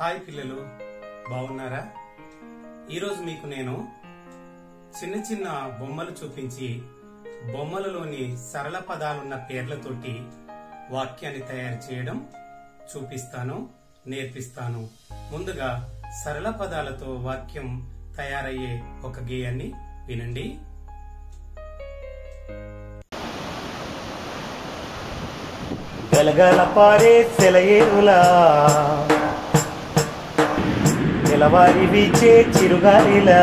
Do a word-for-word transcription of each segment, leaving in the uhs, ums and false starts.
Hi పిల్లలు, బాగున్నారా? ఈరోజు మీకు నేను చిన్న చిన్న బొమ్మలు చూపించి బొమ్మలలోని సరళ పదాలున్న పేర్లతోటి వాక్యాన్ని తయారు చేయడం చూపిస్తాను, నేర్పిస్తాను. ముందుగా సరళ పదాలతో వాక్యం తయారయ్యే ఒక గేయాన్ని వినండి. గలగల పారే సెలయేరులా తెలవారి వీచే చిరుగాలిలా,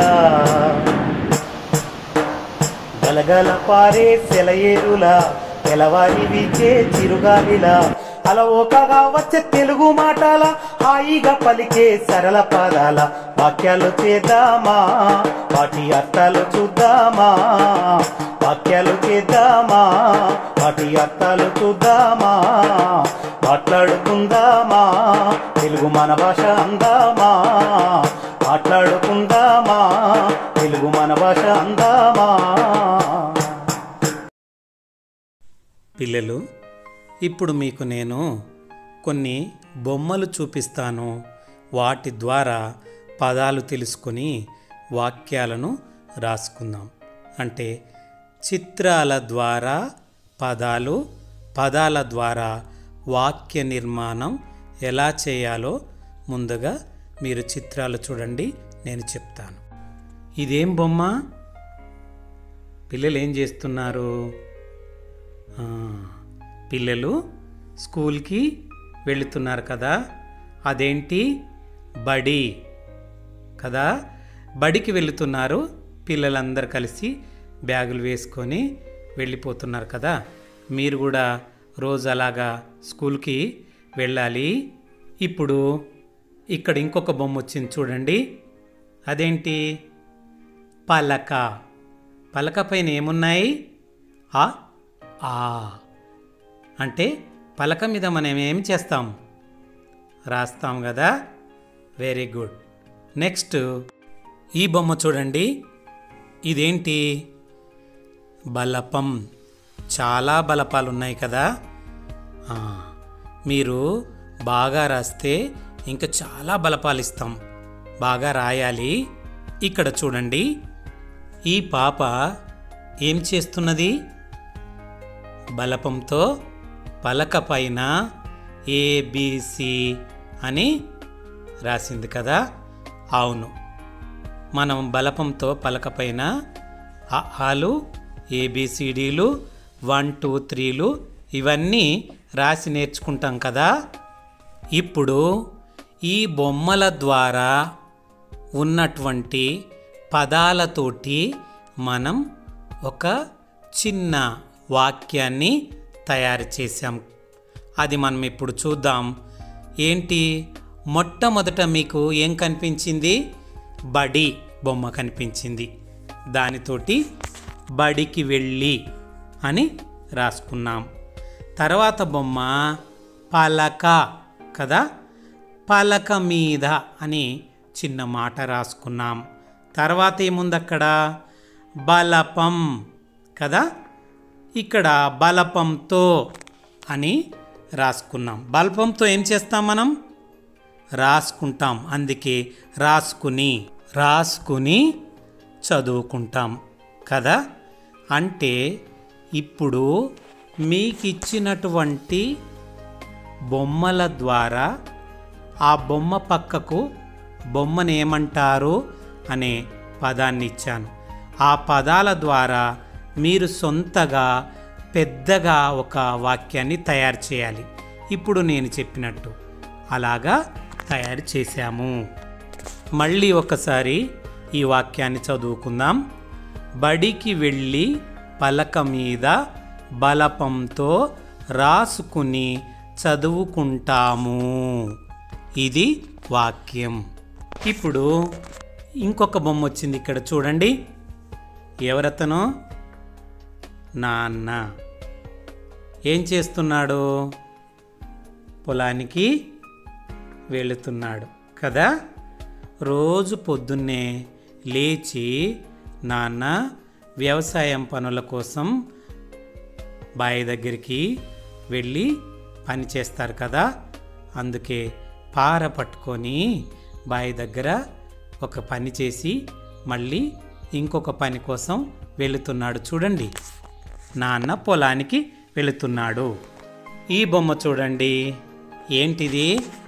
గలగల పారే సెలయేరులా తెలవారి వీచే చిరుగాలిలా, అలవోకగా వచ్చే తెలుగు మాటల హాయిగా పలికే సరళ పదాల వాక్యాలు చేద్దామా, వాటి అర్థాలు చూద్దామా, వాక్యాలు చేద్దామా, వాటి అర్థాలు చూద్దామా, మాట్లాడుకుందామా, తెలుగు మన భాష అందామా, మాట్లాడుకుందామా, తెలుగు మన భాష అందామా. పిల్లలు, ఇప్పుడు మీకు నేను కొన్ని బొమ్మలు చూపిస్తాను. వాటి ద్వారా పదాలు తెలుసుకొని వాక్యాలను రాసుకుందాం. అంటే చిత్రాల ద్వారా పదాలు, పదాల ద్వారా వాక్య నిర్మాణం ఎలా చేయాలో ముందుగా మీరు చిత్రాలు చూడండి, నేను చెప్తాను. ఇదేం బొమ్మ? పిల్లలు ఏం చేస్తున్నారు? పిల్లలు స్కూల్కి వెళుతున్నారు కదా, అదేంటి? బడి కదా. బడికి వెళుతున్నారు, పిల్లలందరూ కలిసి బ్యాగులు వేసుకొని వెళ్ళిపోతున్నారు కదా. మీరు కూడా రోజు అలాగా స్కూల్కి వెళ్ళాలి. ఇప్పుడు ఇక్కడ ఇంకొక బొమ్మ వచ్చింది చూడండి, అదేంటి? పలక. పలక పైన ఏమున్నాయి? ఆ ఆ అంటే పలక మీద మనం ఏం చేస్తాం? రాస్తాం కదా. Very good. నెక్స్ట్ ఈ బొమ్మ చూడండి, ఇదేంటి? బలపం. చాలా బలపాలు ఉన్నాయి కదా. మీరు బాగా రాస్తే ఇంకా చాలా బలపాలు ఇస్తాం. బాగా రాయాలి. ఇక్కడ చూడండి, ఈ పాప ఏం చేస్తున్నది? బలపంతో పలక పైన ఏబిసి అని రాసింది కదా. అవును, మనం బలపంతో పలక పైన ఆలు, ఏబిసిడీలు, వన్ టూ త్రీలు ఇవన్నీ రాసి నేర్చుకుంటాం కదా. ఇప్పుడు ఈ బొమ్మల ద్వారా ఉన్నటువంటి పదాలతోటి మనం ఒక చిన్న వాక్యాన్ని తయారు చేశాం. అది మనం ఇప్పుడు చూద్దాం. ఏంటి? మొట్టమొదట మీకు ఏం కనిపించింది? బడి బొమ్మ కనిపించింది. దానితోటి బడికి వెళ్ళి అని రాసుకున్నాం. తర్వాత బొమ్మ పలక కదా, పలక మీద అని చిన్న మాట రాసుకున్నాం. తర్వాత ఏముంది అక్కడ? బలపం కదా. ఇక్కడ బలపంతో అని రాసుకున్నాం. బలపంతో ఏం చేస్తాం మనం? రాసుకుంటాం. అందుకే రాసుకుని రాసుకుని చదువుకుంటాం కదా. అంటే ఇప్పుడు మీకు ఇచ్చినటువంటి బొమ్మల ద్వారా ఆ బొమ్మ పక్కకు బొమ్మను ఏమంటారు అనే పదాన్ని ఇచ్చాను. ఆ పదాల ద్వారా మీరు సొంతగా పెద్దగా ఒక వాక్యాన్ని తయారు చేయాలి. ఇప్పుడు నేను చెప్పినట్టు అలాగా తయారు చేశాము. మళ్ళీ ఒకసారి ఈ వాక్యాన్ని చదువుకుందాం. బడికి వెళ్ళి పలక మీద బలపంతో రాసుకుని చదువుకుంటాము. ఇది వాక్యం. ఇప్పుడు ఇంకొక బొమ్మ వచ్చింది ఇక్కడ చూడండి. ఎవరతను? నాన్న. ఏం చేస్తున్నాడు? పొలానికి వెళుతున్నాడు కదా. రోజు పొద్దున్నే లేచి నాన్న వ్యవసాయం పనుల కోసం బావి దగ్గరికి వెళ్ళి పని చేస్తారు కదా. అందుకే పార పట్టుకొని బావి దగ్గర ఒక పని చేసి మళ్ళీ ఇంకొక పని కోసం వెళుతున్నాడు. చూడండి, నాన్న పొలానికి వెళుతున్నాడు. ఈ బొమ్మ చూడండి, ఏంటిది?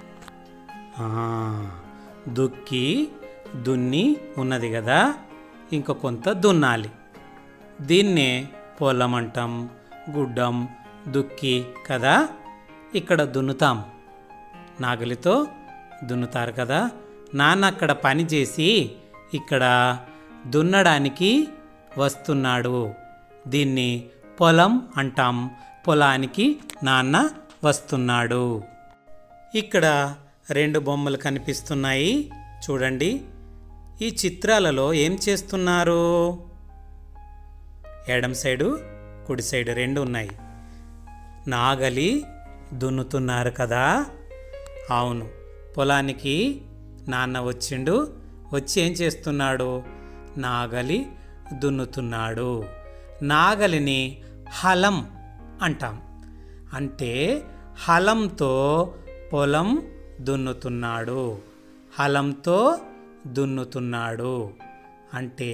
దుక్కి దున్ని ఉన్నది కదా, ఇంక కొంత దున్నాలి. దీన్నే పొలం అంటాం, గుడ్డం, దుక్కి కదా. ఇక్కడ దున్నుతాం, నాగలితో దున్నుతారు కదా. నాన్న అక్కడ పని చేసి ఇక్కడ దున్నడానికి వస్తున్నాడు. దీన్ని పొలం అంటాం, పొలానికి నాన్న వస్తున్నాడు. ఇక్కడ రెండు బొమ్మలు కనిపిస్తున్నాయి చూడండి. ఈ చిత్రాలలో ఏం చేస్తున్నారు? ఎడమ సైడు కుడి సైడు రెండు ఉన్నాయి. నాగలి దున్నుతున్నారు కదా. అవును, పొలానికి నాన్న వచ్చిండు. వచ్చి ఏం చేస్తున్నాడు? నాగలి దున్నుతున్నాడు. నాగలిని హలం అంటాం, అంటే హలంతో పొలం దున్నుతున్నాడు. హలంతో దున్నుతున్నాడు అంటే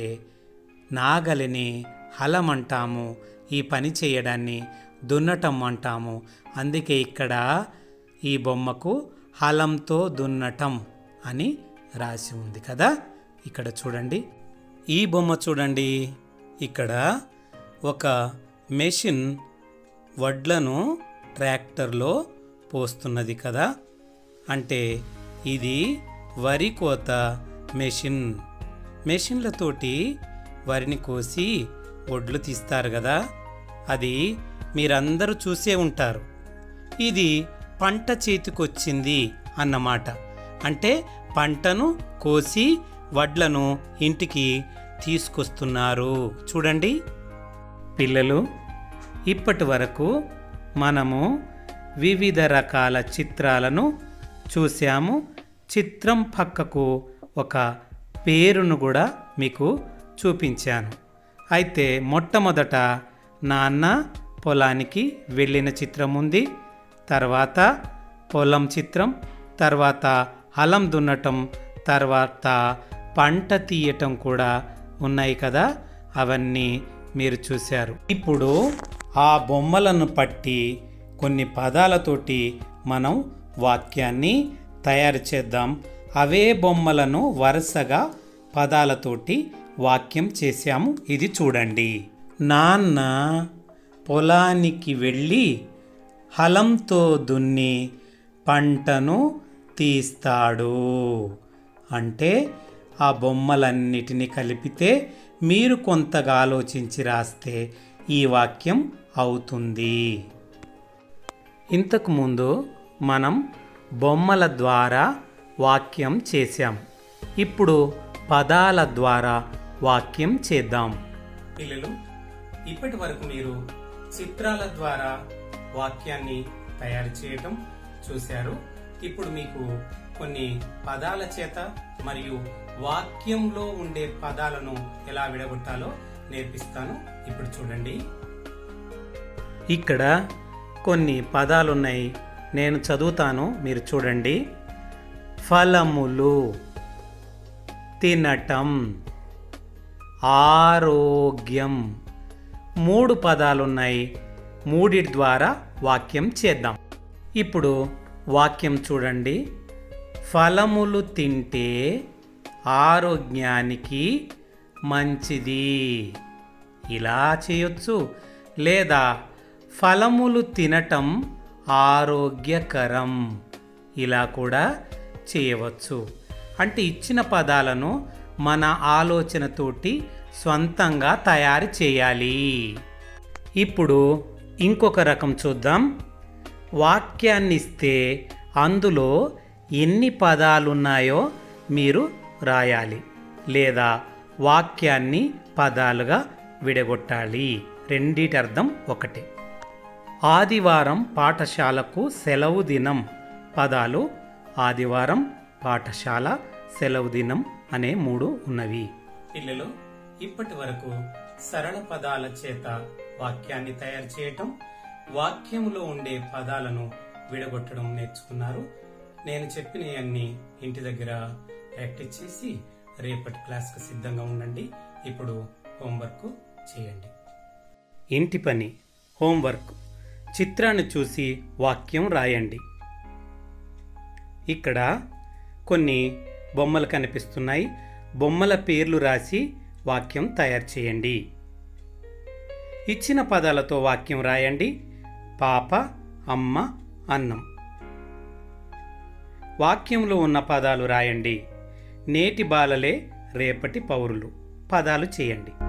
నాగలిని హలం అంటాము, ఈ పని చేయడాన్ని దున్నటం అంటాము. అందుకే ఇక్కడ ఈ బొమ్మకు హలంతో దున్నటం అని రాసి ఉంది కదా. ఇక్కడ చూడండి, ఈ బొమ్మ చూడండి. ఇక్కడ ఒక మెషిన్ వడ్లను ట్రాక్టర్లో పోస్తున్నది కదా. అంటే ఇది వరి కోత మెషిన్. మెషిన్లతోటి వరిని కోసి వడ్లు తీస్తారు కదా. అది మీరందరూ చూసే ఉంటారు. ఇది పంట చేతికొచ్చింది అన్నమాట. అంటే పంటను కోసి వడ్లను ఇంటికి తీసుకొస్తున్నారు. చూడండి పిల్లలు, ఇప్పటి వరకు మనము వివిధ రకాల చిత్రాలను చూసాము. చిత్రం పక్కకు ఒక పేరును కూడా మీకు చూపించాను. అయితే మొట్టమొదట నాన్న పొలానికి వెళ్ళిన చిత్రం ఉంది, తర్వాత పొలం చిత్రం, తర్వాత హలం దున్నటం, తర్వాత పంట తీయటం కూడా ఉన్నాయి కదా. అవన్నీ మీరు చూశారు. ఇప్పుడు ఆ బొమ్మలను పట్టి కొన్ని పదాలతోటి మనం వాక్యాన్ని తయారు చేద్దాం. అవే బొమ్మలను వరుసగా పదాలతోటి వాక్యం చేశాము. ఇది చూడండి. నాన్న పొలానికి వెళ్ళి హలంతో దున్ని పంటను తీస్తాడు. అంటే ఆ బొమ్మలన్నిటినీ కలిపితే మీరు కొంతగా ఆలోచించి రాస్తే ఈ వాక్యం అవుతుంది. ఇంతకుముందు మనం బొమ్మల ద్వారా వాక్యం చేశాం. ఇప్పుడు పదాల ద్వారా వాక్యం చేద్దాం. పిల్లలు, ఇప్పటి వరకు మీరు చిత్రాల ద్వారా వాక్యాన్ని తయారు చేయటం చూశారు. ఇప్పుడు మీకు కొన్ని పదాల చేత మరియు వాక్యంలో ఉండే పదాలను ఎలా విడగొట్టాలో నేర్పిస్తాను. ఇప్పుడు చూడండి, ఇక్కడ కొన్ని పదాలున్నాయి, నేను చదువుతాను, మీరు చూడండి. ఫలములు, తినటం, ఆరోగ్యం. మూడు పదాలున్నాయి. మూడిటి ద్వారా వాక్యం చేద్దాం. ఇప్పుడు వాక్యం చూడండి. ఫలములు తింటే ఆరోగ్యానికి మంచిది. ఇలా చేయొచ్చు. లేదా ఫలములు తినటం ఆరోగ్యకరం. ఇలా కూడా చేయవచ్చు. అంటే ఇచ్చిన పదాలను మన ఆలోచనతోటి స్వంతంగా తయారు చేయాలి. ఇప్పుడు ఇంకొక రకం చూద్దాం. వాక్యాన్ని ఇస్తే అందులో ఎన్ని పదాలున్నాయో మీరు రాయాలి, లేదా వాక్యాన్ని పదాలుగా విడగొట్టాలి. రెండిటి అర్థం ఒకటే. ఆదివారం పాఠశాలకు సెలవు దినం. పదాలు ఆదివారం, పాఠశాల, సెలవు దినం అనే మూడు ఉన్నవి. పిల్లలు, ఇప్పటి వరకు సరళ పదాల చేత వాక్యాన్ని తయారు చేయటం, వాక్యంలో ఉండే పదాలను విడగొట్టడం నేర్చుకున్నారు. నేను చెప్పినవన్నీ ఇంటి దగ్గర ప్రాక్టీస్ చేసి రేపటి క్లాస్కి సిద్ధంగా ఉండండి. ఇప్పుడు హోంవర్క్ చేయండి. ఇంటి పని హోంవర్క్. చిత్రాన్ని చూసి వాక్యం రాయండి. ఇక్కడ కొన్ని బొమ్మలు కనిపిస్తున్నాయి. బొమ్మల పేర్లు రాసి వాక్యం తయారు చేయండి. ఇచ్చిన పదాలతో వాక్యం రాయండి. పాప, అమ్మ, అన్నం. వాక్యంలో ఉన్న పదాలు రాయండి. నేటి బాలలే రేపటి పౌరులు. పదాలు చేయండి.